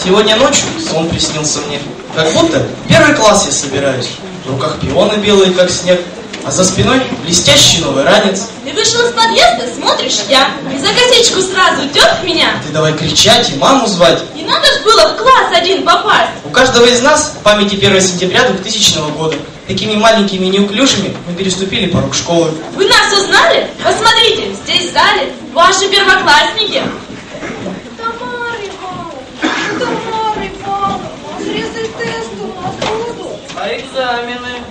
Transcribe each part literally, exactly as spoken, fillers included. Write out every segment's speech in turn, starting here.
Сегодня ночью сон приснился мне. Как будто первый класс я собираюсь. В руках пионы белые, как снег, а за спиной блестящий новый ранец. Ты вышел из подъезда, смотришь я, и за косичку сразу идет в меня. Ты давай кричать и маму звать. Не надо ж было в класс один попасть. У каждого из нас в памяти первого сентября двухтысячного года. Такими маленькими и неуклюжими мы переступили порог школы. Вы нас узнали? Посмотрите, здесь в зале ваши первоклассники. Тамара Ивановна, Тамара Ивановна, срезай тест у нас будут. А экзамены?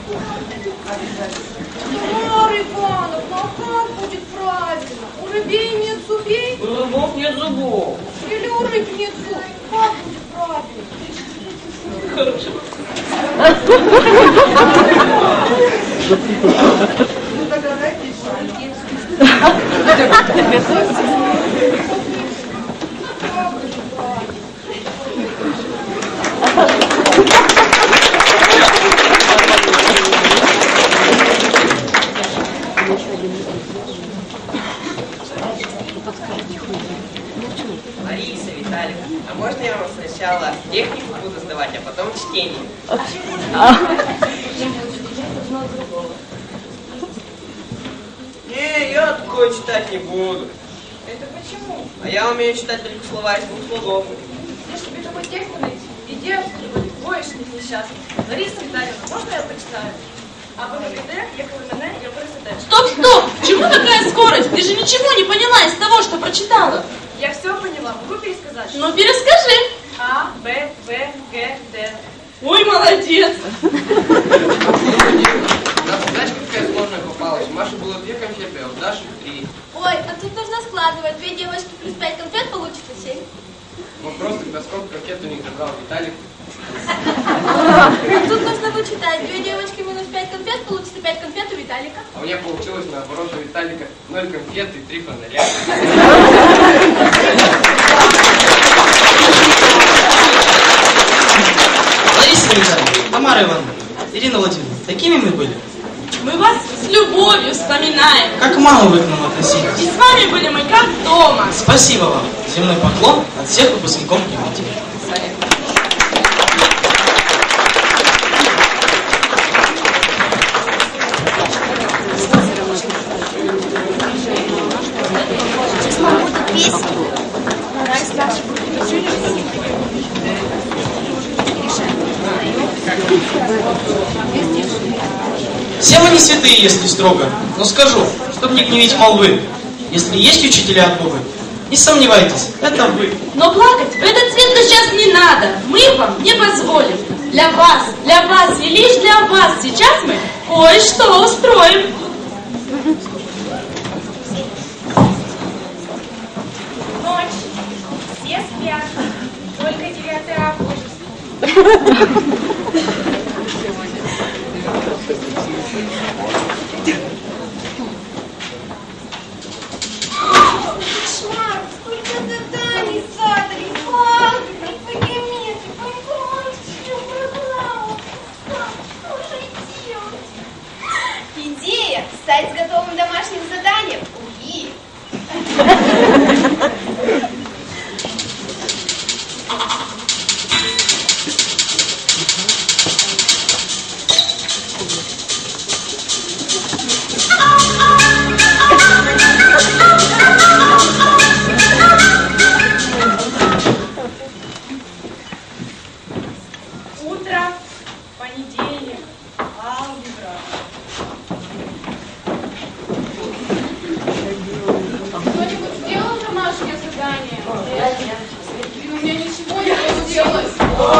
Тамара Ивановна, а как будет правильно? У рыбей нет зубей? У рыбов нет зубов. Или у рыб нет зубов? Как будет правильно? Хорошо. Лариса, Виталик, а можно я вам сначала технику буду сдавать, а потом чтение? Не, я такое читать не буду. Это почему? А я умею читать только слова из двух слогов. Где ж тебе такой технику найти? Иди откуда, двоечник несчастный. Лариса Витальевна, можно я почитаю? А вы МГД, я КВМН, я ПРСД. Стоп, стоп! Чему такая скорость? Ты же ничего не поняла из того, что прочитала. Я все поняла, могу пересказать? Ну, перескажи. А, Б, В, Г, Д. Ой, молодец. Знаешь, какая сложная попалась? У Маши было две конфеты, а у Даши три. Ой, а тут нужно складывать. Две девочки плюс пять конфет получится семь. Вопрос, тогда сколько конфет у них забрал Виталик? Тут нужно вычитать. Две девочки минус пять конфет получится пять конфет у Виталика. А у меня получилось наоборот, у Виталика ноль конфет и три фонаря. Лариса Витальевна, Тамара Ивановна, Ирина Владимировна, такими мы были. Мы вас с любовью вспоминаем. Как маму вы к нам относились. И с вами были мы как дома. Спасибо вам. Земной поклон от всех выпускников Геmatики. Все мы не святые, если строго, но скажу, чтоб не гневить молвы. Если есть учителя от Бога, не сомневайтесь, это вы. Но плакать в этот цвет сейчас не надо. Мы вам не позволим. Для вас, для вас и лишь для вас сейчас мы кое-что устроим. Ночь. Все спят. Только девятый августа. Кошмар! Сколько заданий задали! Алгебра, геометрия, поймайте, программу! Что же делать? Идея! Сайт с готовым домашним заданием. Уи! Утро, понедельник, алгебра. Кто-нибудь сделал домашнее задание? Блин, у меня ничего не получилось.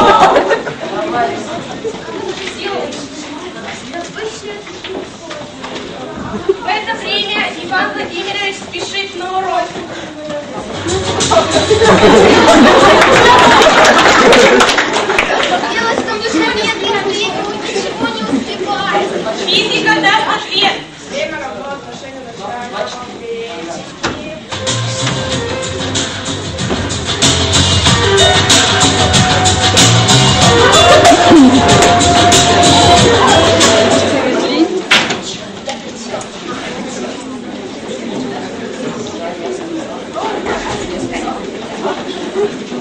В это время Иван Владимирович спешит на урок. Девочкам еще медленно, времени ничего не успевает. Физика даст ответ. Время работы, отношения начальника.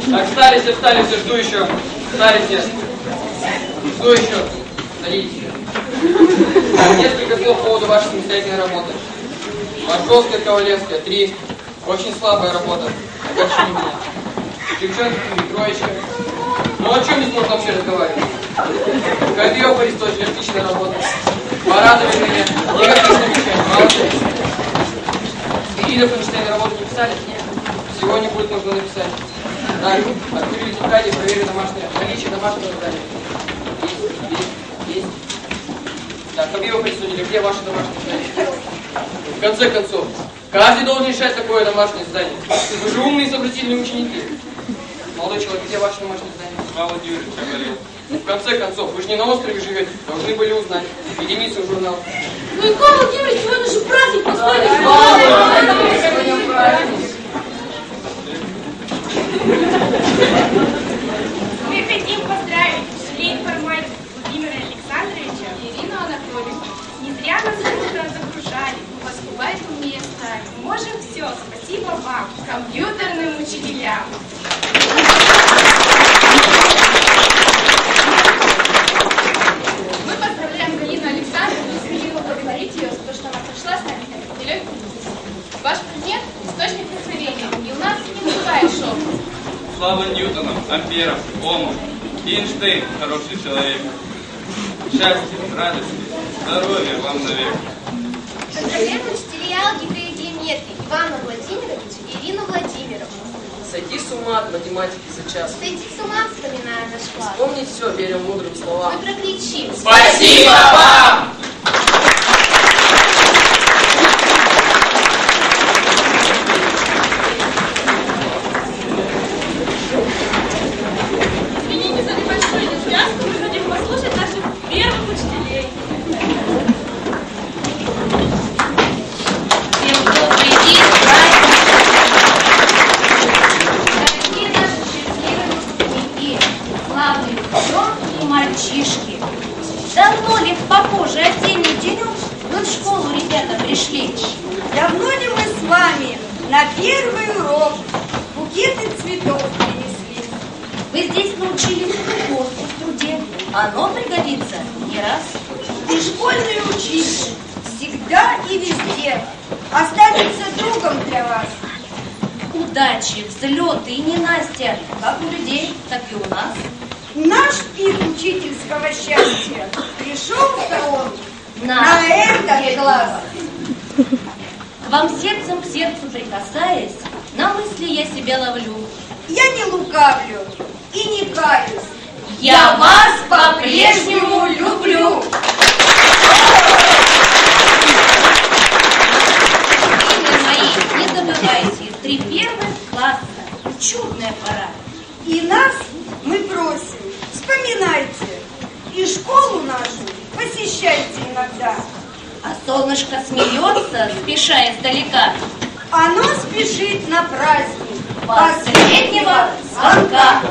Так, встали все, встали все, жду еще. Встали все. Жду еще. Садитесь. Так, несколько слов по поводу вашей самостоятельной работы. Морковская, Ковалевская, три. Очень слабая работа. Огорчили меня. Девчонки, троечка. Ну о чем здесь можно вообще разговаривать? Копье по Аристотелю, отличная работа. Порадовали меня. Никаких замечаний, молодцы. Ирина Франштейна работу не писали? Сегодня будет нужно написать. Так, открыли тетради, проверили домашнее наличие домашнего задания. Есть, есть, есть. Так, копье по Аристотелю, где ваше домашнее задание? В конце концов, каждый должен решать такое домашнее задание. Вы же умные и сообразительные ученики. Молодой человек, где ваше домашнее задание? Мало Юрьевич говорил. Ну, в конце концов, вы же не на острове живете, должны были узнать. Единицы в журнал. Ну и Павел Владимирович, сегодня же праздник, посмотрите. Сегодня праздник. Мы хотим поздравить учителей информатики Владимира Александровича и Ирину Анатольевну. Не зря нас круто загружали, поступать умнее стали. Можем все, спасибо вам, компьютерным учителям. Мы поздравляем Галину Александровну и хотим поблагодарить ее за то, что она пришла с нами на этот нелегкий курс. Ваш предмет – источник вдохновения, и у нас не вызывает шок. Слава Ньютонам, Амперам, Ому, Эйнштейн, хороший человек. Счастья, радости, здоровья вам навек. Поздравляем учителей алгебры и геометрии Ивана Владимировича и Ирину Владимировну. Сойти с ума от математики за час. Сойти с ума, вспоминая наш класс. Помнить все, веря мудрым словам. Мы прокричим. Спасибо вам! Извините за небольшую неувязку, мы хотим послушать наших первых учителей. Всем добрый день, дорогие наши счастливые выпускники, славные девчонки и мальчишки. Давно ли в похожий осенний денек вы в школу, ребята, пришли? Давно ли мы с вами на первый урок букеты цветов принесли? Вы здесь научились упорству в труде. Оно пригодится не раз. И школьный учитель всегда и везде останется другом для вас. Удачи, взлеты и ненастья, как у людей, так и у нас. Наш пик учительского счастья пришел-то он На, на этот глаз. К вам сердцем к сердцу прикасаясь, на мысли я себя ловлю. Я не лукавлю и не каюсь. Я вас по-прежнему люблю. Милые мои, не забывайте, три первых класса, чудная пора. И нас мы просим, вспоминайте, и школу нашу посещайте иногда. А солнышко смеется, спеша издалека. Оно спешит на праздник Последнего звонка.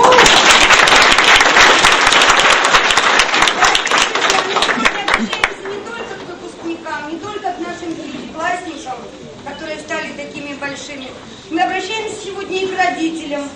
Не только к выпускникам, не только к нашим девятиклассникам, которые стали такими большими. Мы обращаемся сегодня и к родителям.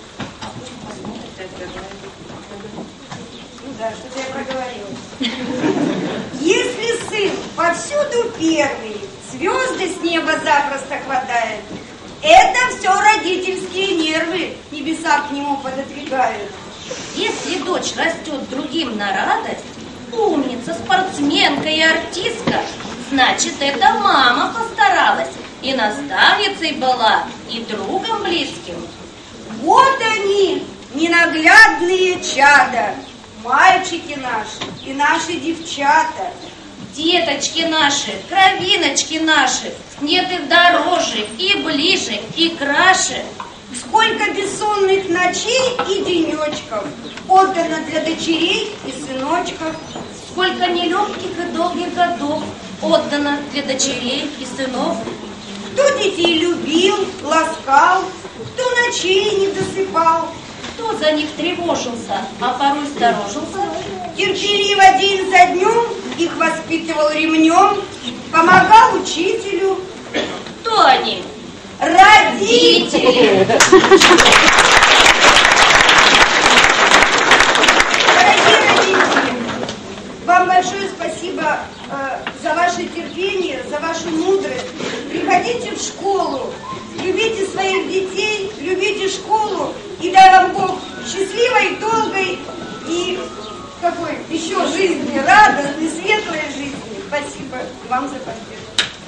Ну да, что-то я проговорилась. Если сын повсюду первый, звезды с неба запросто хватает, это все родительские нервы, небеса к нему пододвигают. Если дочь растет другим на радость, умница, спортсменка и артистка, значит, это мама постаралась, и наставницей была, и другом близким. Вот они, ненаглядные чада, мальчики наши и наши девчата. Деточки наши, кровиночки наши, нет их дороже, и ближе, и краше. Сколько бессонных ночей и денечков отдано для дочерей и сыночков. Сколько нелегких и долгих годов отдано для дочерей и сынов. Кто детей любил, ласкал, кто ночей не досыпал. Кто за них тревожился, а порой сторожился. Терпеливо день за днем их воспитывал ремнем, помогал учителю. Кто они? Родители! школу, и дай вам Бог счастливой, долгой и какой еще жизни, радостной, светлой жизни. Спасибо вам за поддержку.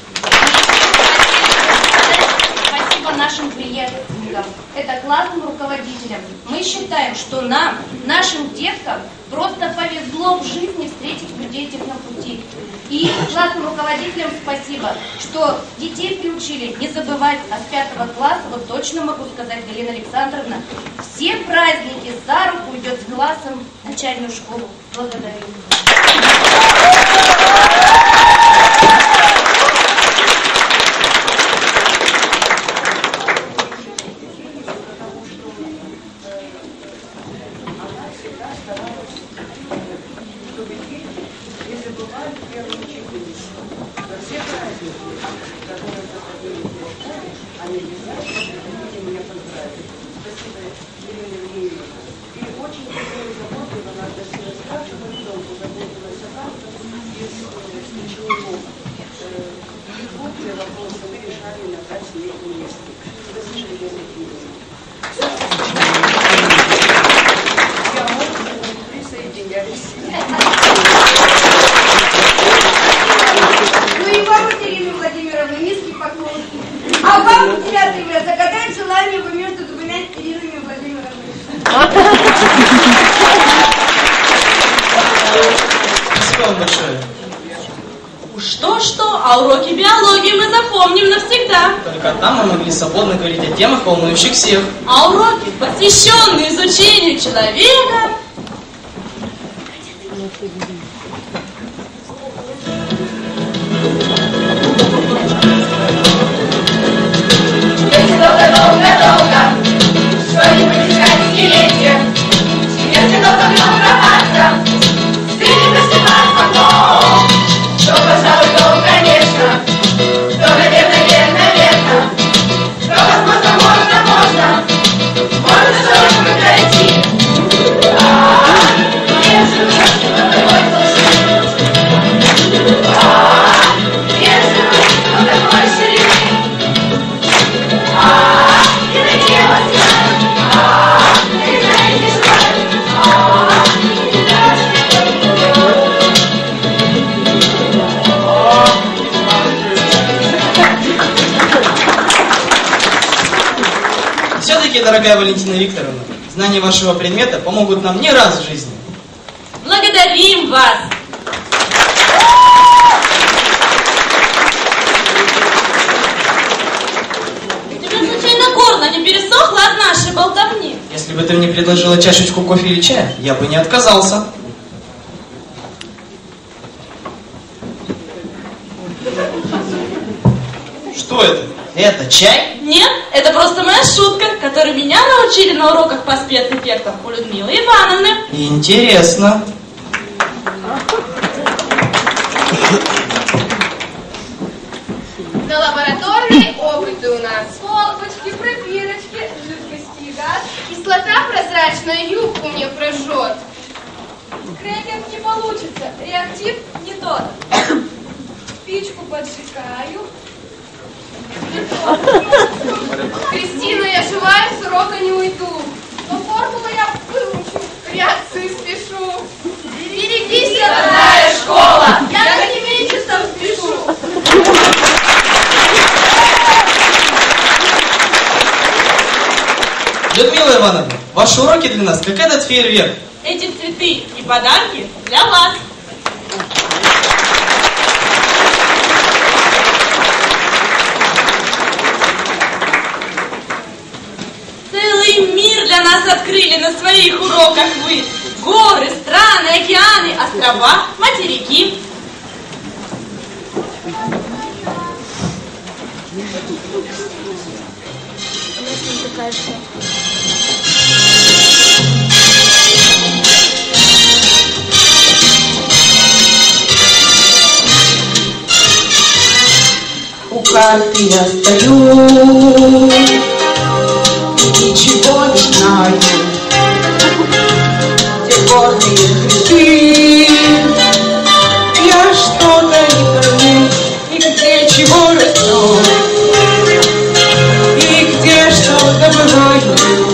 Спасибо нашим приятельникам, это классным руководителям. Мы считаем, что нам, нашим деткам, просто повезло в жизни встретить людей этих на пути. И классным руководителям спасибо, что детей приучили не забывать, а с пятого класса, вот точно могу сказать, Галина Александровна, все праздники за руку идет с классом в начальную школу. Благодарю. Ну и вам, Екатерина Владимировна, низкий поклон. А вам, девятый В, загадать желание вы между двумя Екатеринами Владимировной. Спасибо вам большое. Что-что, а уроки биологии мы запомним навсегда. Только там мы могли свободно говорить о темах, волнующих всех. А уроки, посвященные изучению человека... Если долго-долго-долго что-нибудь искать в скелете, если долго в нем копаться, стынет раскрывать потом, то, пожалуй, дом, конечно, то, наверное, верно, верно, то, возможно, можно, можно, можно что-нибудь найти. А, я живу, что такой толщины, а, я живу, что такой ширины. А, и надеялась я, а, и знаете что, а, и Все-таки, дорогая Валентина Викторовна, знания вашего предмета помогут нам не раз в жизни. Благодарим вас! У тебя случайно горло не пересохло от нашей болтовни? Если бы ты мне предложила чашечку кофе или чая, я бы не отказался. Что это? Это чай? Нет, это просто моя шутка, которой меня научили на уроках по спецэффектам у Людмилы Ивановны. Интересно. На лабораторные опыты у нас. Колбочки, пробирочки, жидкости и газ. Кислота прозрачная юбку мне прожжет. Крекинг не получится, реактив не тот. Спичку поджигаю. Кристина, я живая, с урока не уйду. Но формулу я выучу, реакции спешу. Берегись, родная школа, я на семимесячном спешу. Людмила Ивановна, ваши уроки для нас как этот фейерверк. Эти цветы и подарки для вас. Целый мир для нас открыли на своих уроках вы. Горы, страны, океаны, острова, материки. У карты я стою, ничего не знаю, те горные хребты, я что-то не пойму, и где чего растет, и где что добываю.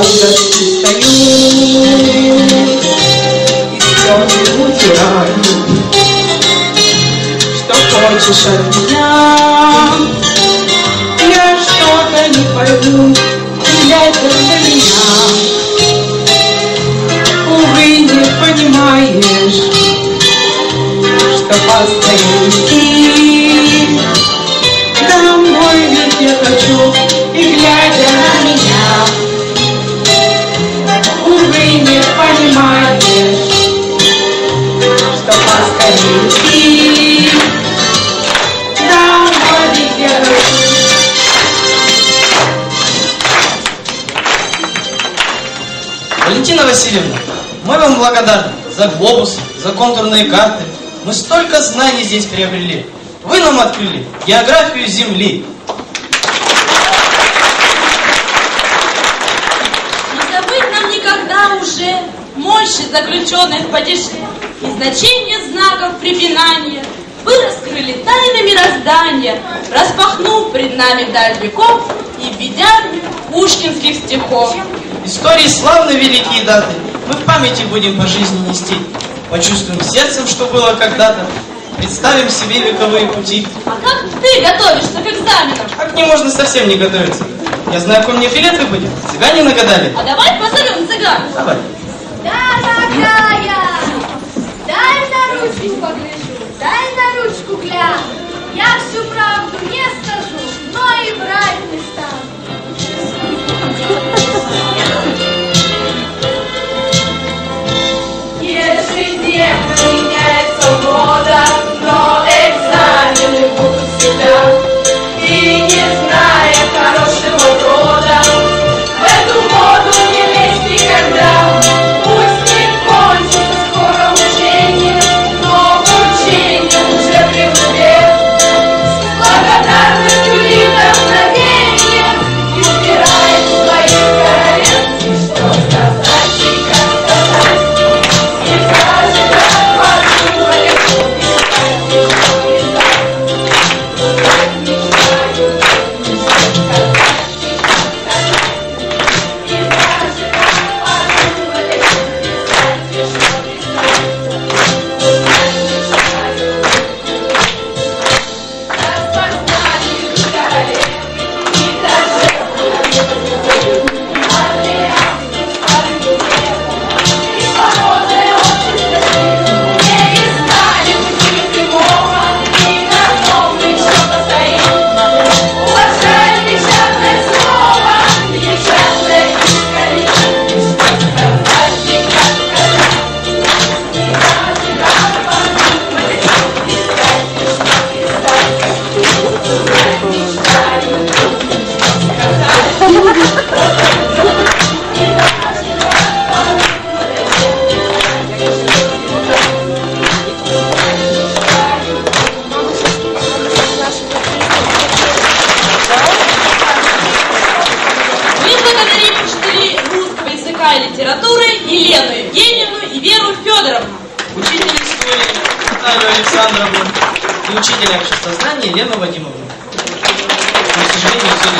доски стою и слезы утираю. Что хочешь от меня? Я что-то не пойду, глядя на меня. Увы, не понимаешь, что поскорее идти домой, ведь я хочу, и глядя на меня. Увы, не понимаешь, что поскорее идти домой, ведь я хочу. Валентина Васильевна, мы вам благодарны за глобусы, за контурные карты. Мы столько знаний здесь приобрели. Вы нам открыли географию Земли. Не забыть нам никогда уже мощи заключенных падеже и значение знаков препинания. Вы раскрыли тайны мироздания, распахнув пред нами даль веков и введя пушкинских стихов. Истории славны великие даты. Мы в памяти будем по жизни нести. Почувствуем сердцем, что было когда-то. Представим себе вековые пути. А как ты готовишься к экзаменам? А к ним можно совсем не готовиться. Я знаю, какой мне филет выпадет. Цыгане нагадали. А давай позовем цыган. Давай. Дорогая, дай на ручку погляжу, дай на ручку гляну. Я всю правду не скажу, но и врать не стану. Ежедневно меняется мода, но экзамены будут всегда. И не зная хорошего рода, в эту моду не лезь никогда. Пусть не кончится скоро учение, но учение уже при мне. С благодарностью и вдохновением избирает своих королев. И что сказать, и как сказать, и скажет, как подумали, писать, писать, писать. Литературы Елену Евгеньевну и Веру Федоровну. Учитель истории Наталью Александровну и учителя обществознания Елену Вадимовну. Но, к сожалению, все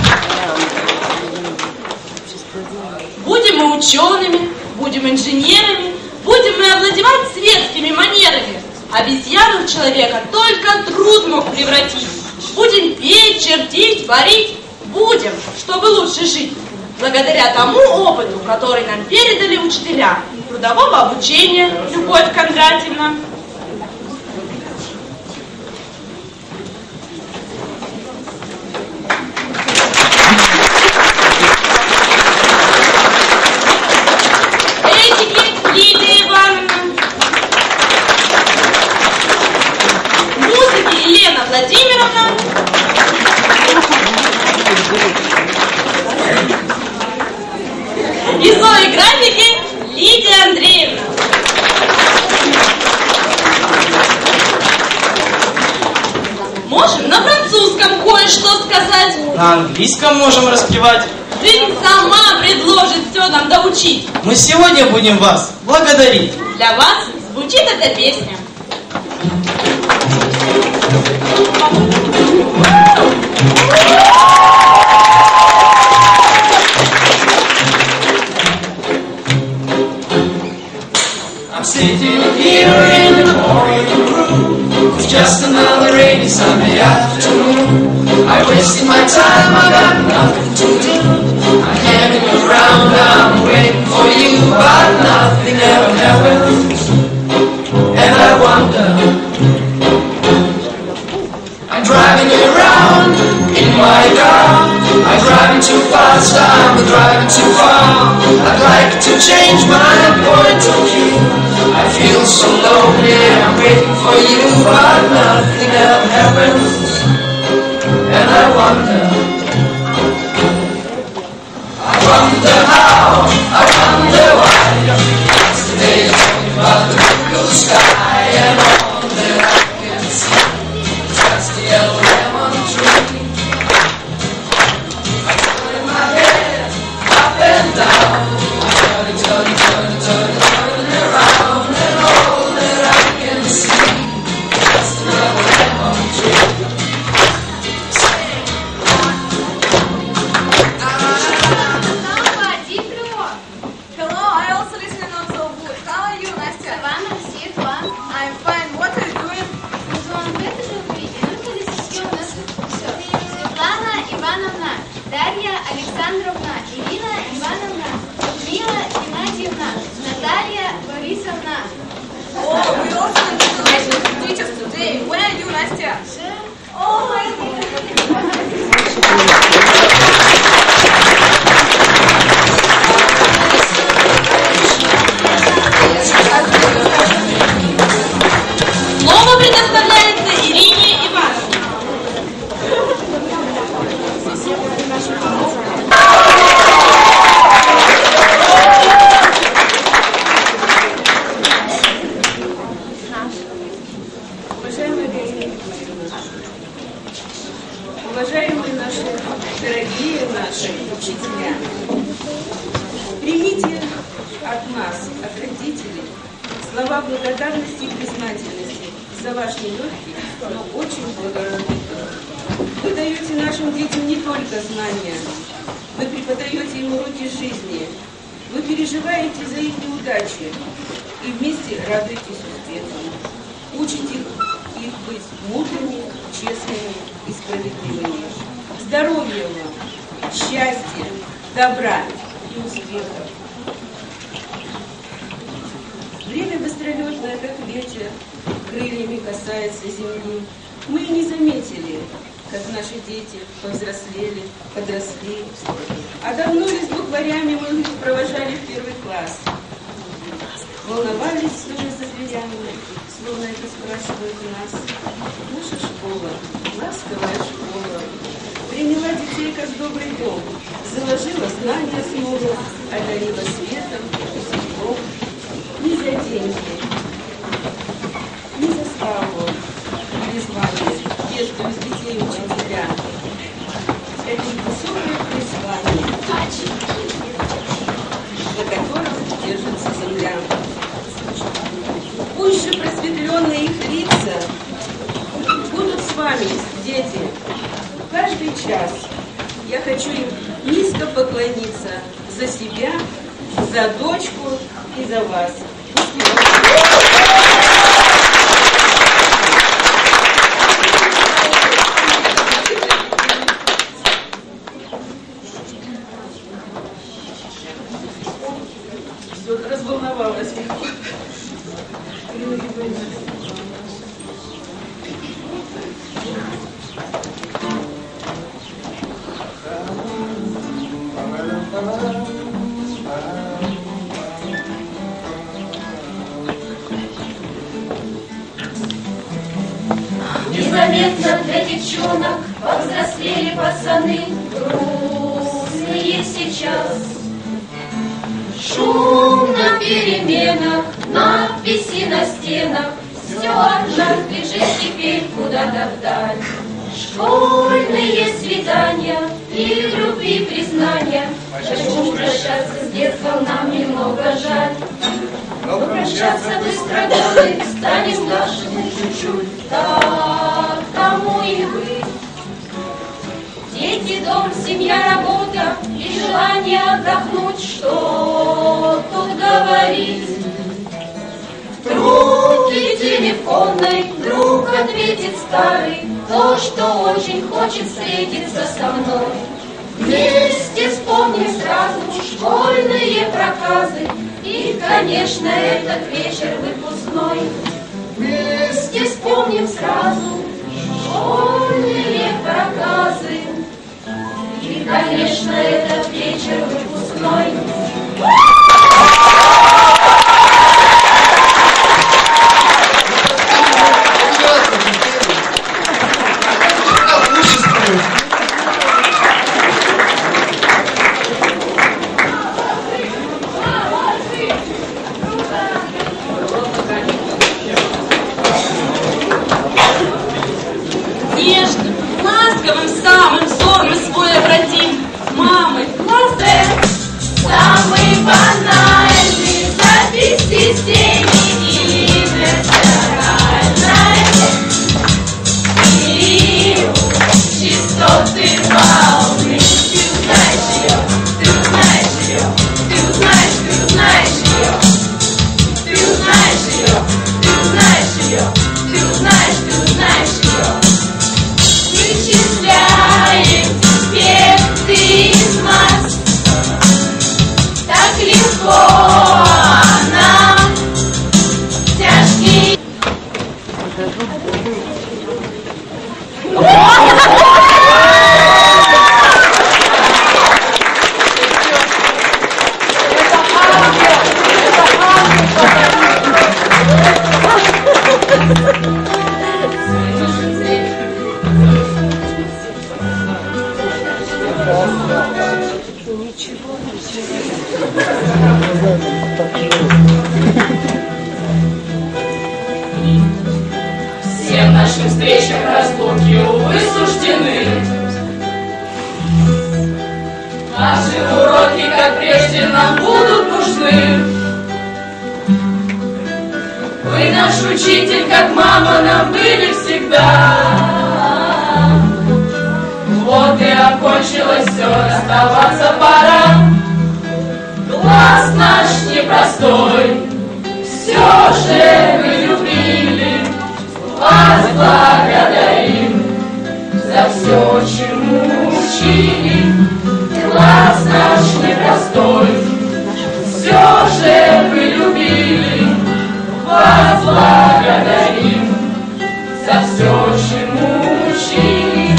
не Будем мы учеными, будем инженерами, будем мы овладевать светскими манерами. Обезьяну в человека только труд мог превратить. Будем петь, чертить, варить. Будем, чтобы лучше жить. Благодаря тому опыту, который нам передали учителя трудового обучения Любовь Кондратьевна. Этики Лидия Ивановна. Музыки Елена Владимировна. И зои графики Лидия Андреевна. Можем на французском кое-что сказать. На английском можем распевать. Жизнь сама предложит все нам доучить. Мы сегодня будем вас благодарить. Для вас звучит эта песня. sitting here in the morning room. It's just another rainy Sunday afternoon. I wasted my time, I got nothing to do. I'm hanging around, I'm waiting for you, but nothing ever happens. And I wonder, I'm driving around in my car. I'm driving too fast, I'm driving too far. I'd like to change my point of view. I feel so lonely, I'm waiting for you, but nothing ever happens. And I wonder, I wonder how, I wonder why. Yesterday you told me about the blue sky, and all that I can see is just the yellow lemon tree. I turn in my head, up and down, turning, turning, turning, turning, turning around, and all that I can see is just the yellow lemon tree. Hello, I also listen on so good. How are you, Настя? Ивана, все два. I'm fine. What are you doing? Узон, вы это же увидите. Ну, колесики у нас все. Светлана Ивановна, Дарья Александровна, Ирина Ивановна, Людмила Геннадьевна, Наталья Борисовна. Oh, we also need to listen to teachers today. Where are you, Настя? Oh my Слово предоставляется Ирине Ивановне. Уважаемые наши, дорогие наши учителя, примите от нас, от родителей, слова благодарности и признательности за ваш нелегкий, но очень благородный труд. Вы даете нашим детям не только знания, вы преподаете им уроки жизни, вы переживаете за их неудачи и вместе радуетесь успехам. Учите их быть мудрыми, честными и справедливыми. Здоровья вам, счастья, добра и успехов. Время быстролетное, как ветер, крыльями касается земли. Мы и не заметили, как наши дети повзрослели, подросли. А давно ли с букварями мы их провожали в первый класс? Волновались, стоя за дверями, словно это спрашивают нас. Наша школа, ласковая школа, приняла детей как добрый дом, заложила знания снова, одарила светом и теплом. Не за деньги, не за славу, не звание, пестуют детей учителя. Это высокое призвание, на котором держится земля. Пусть же просветленные их лица будут с вами, дети. Каждый час я хочу им низко поклониться за себя, за дочку и за вас. Все, разволновалась. Незаметно для девчонок повзрослели пацаны, грустные сейчас. Шум на переменах, надписи на стенах, стерло, бежит теперь куда-то вдаль. Школьные свидания и в любви признания. Хочу прощаться с детством, нам немного жаль. Но прощаться быстро годы, станем нашими чуть-чуть. Так тому и быть. Дети, дом, семья, работа и желание отдохнуть, что тут говорить. будет старый, то, что очень хочет встретиться со мной. Вместе вспомним сразу школьные проказы и, конечно, этот вечер выпускной. Вместе вспомним сразу школьные проказы и, конечно, этот вечер выпускной. Нежным, ласковым, самым взором свой обратим. Мамы, глаза. Самый банальный, записи стени и эмоциональной. И чистоты волны. Ты узнаешь ее, ты узнаешь ее, ты узнаешь, ты узнаешь ее. Ты узнаешь ее, ты узнаешь ее, ты узнаешь, ты узнаешь ее. Вычисляем теперь ты из масс. Так легко она тяжкий. Всем нашим встречам разлуки, увы, суждены. Наши уроки, как прежде, нам будут нужны. Вы наш учитель, как мама, нам были всегда. Вот и окончилось все, расставаться пора. Класс наш непростой, все же мы любили. Вас благодарим за все, чему учили. Класс наш непростой, все же мы любили. Вас благодарим за все, чему учили.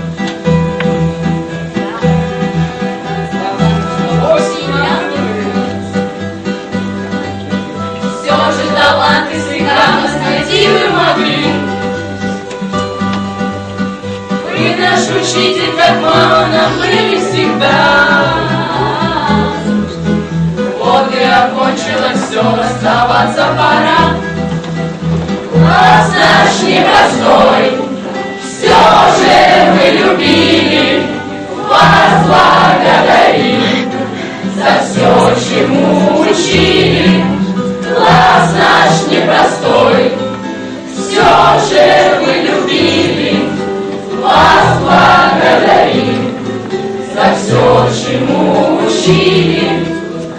Все же таланты всегда нас найти вы могли. Вы наш учитель, как мама, нам были всегда. Вот и окончилось все, расставаться пора. Класс наш непростой, все же мы любили. Вас благодарим за все, чему учили. Класс наш непростой, все же мы любили. Вас благодарим за все, чему учили.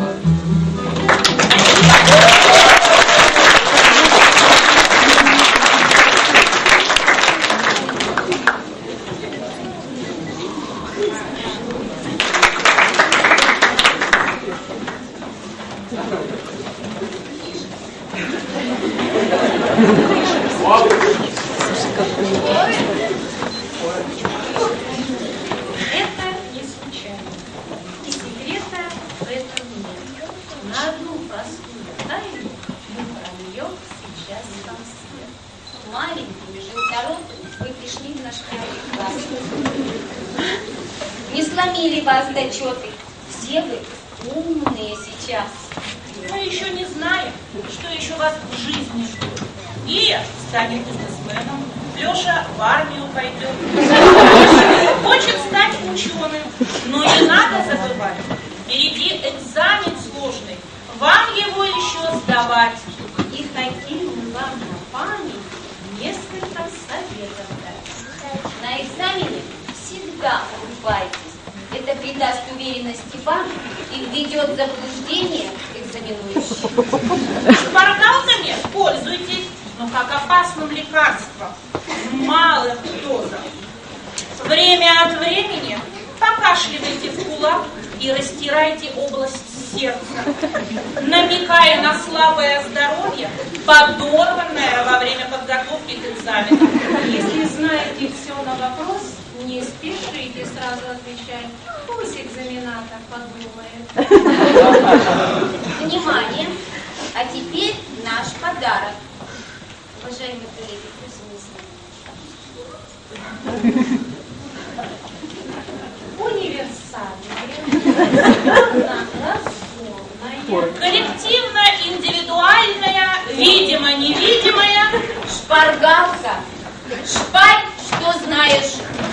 Это не случайно. И секрета в этом нет. На одну простую тайну мы прольем сейчас вам свет. Маленькими желторотами вы пришли в наш первый класс. Не сломили вас зачеты. Все вы умные сейчас. Мы еще не знаем, что еще вас в жизни ждет. Ия станет бизнесменом, Леша в армию пойдет. Хочет стать ученым, но не надо забывать. Впереди экзамен сложный, вам его еще сдавать. И хотим мы вам на память несколько советов дать. На экзамене всегда улыбайтесь. Это придаст уверенности вам и введет в заблуждение экзаменующих. Шпаргалками пользуйтесь, но как опасным лекарством. малых дозах. Время от времени покашливайте в кулак и растирайте область сердца, намекая на слабое здоровье, подорванное во время подготовки к экзамену. Если знаете все на вопрос, не спешите сразу отвечать. Пусть экзаменатор подумает. Внимание! А теперь наш подарок. Уважаемые коллеги, универсальная, коллективно-индивидуальная, видимо-невидимая шпаргалка. Шпарь, что знаешь.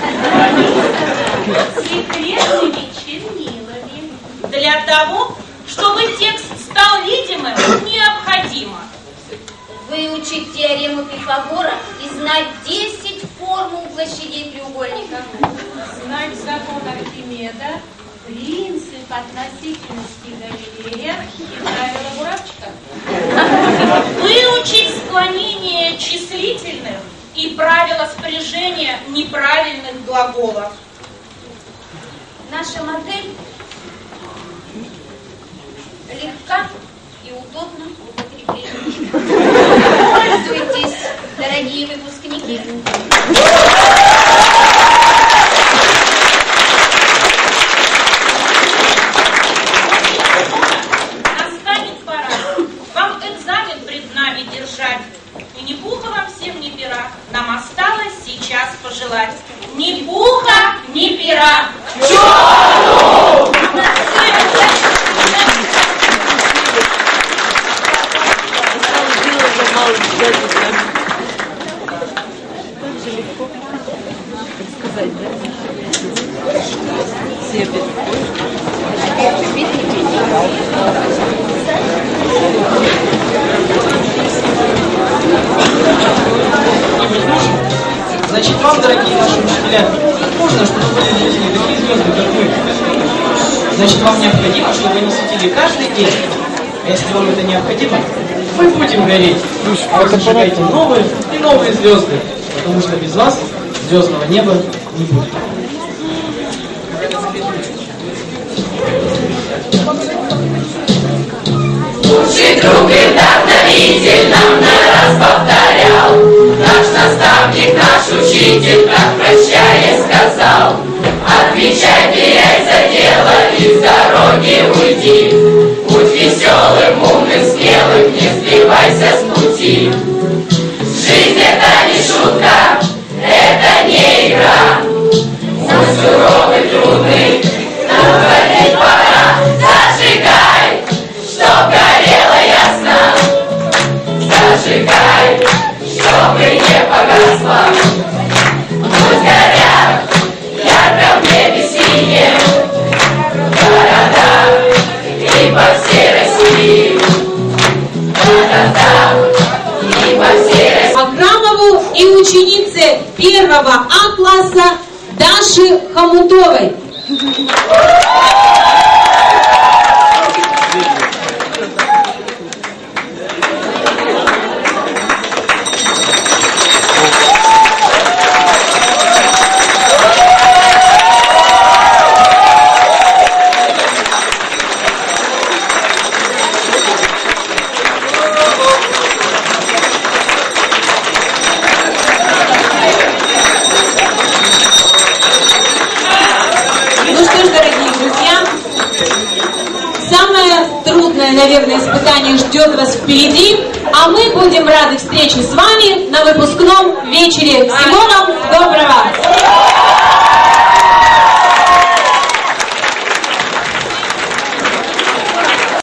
Секретными чернилами. Для того, чтобы текст стал видимым, необходимо выучить теорему Пифагора и знать десять формул площадей треугольника. Знать закон Архимеда, принцип относительности Галилея и правила муравчика. Выучить склонение числительных и правила спряжения неправильных глаголов. Наша модель легка и удобна в употреблении. Пользуйтесь, дорогие выпускники. Настанет пора. Вам экзамен пред нами держать. И ни пуха вам всем, ни пера. Нам осталось сейчас пожелать. Ни пуха, ни пера. Чёрну! Значит, вам, дорогие наши учителя, нужно, чтобы были в жизни такие звезды, как мы. Значит, вам необходимо, чтобы они светили каждый день. А если вам это необходимо, мы будем гореть. А вы зажигайте новые и новые звезды, потому что без вас звездного неба не будет. Лучший друг и вдохновитель нам на раз повторял. Наш наставник, наш учитель, так прощаясь сказал: отвечай, беряй за дело и с дороги уйди. Будь веселым, умным, смелым, не сбивайся с пути. Жизнь это не шутка, это не игра. Мой суровый, трудный, нам гореть пора. Зажигай, чтоб горело ясно. Зажигай, чтобы не погасло. Пусть горят ярко в небе синем города и по всей России. Города и по всей России. Акрамову и ученице первого А класса Даше Хомутовой. Наверное, испытание ждет вас впереди, а мы будем рады встрече с вами на выпускном вечере. Всего вам доброго!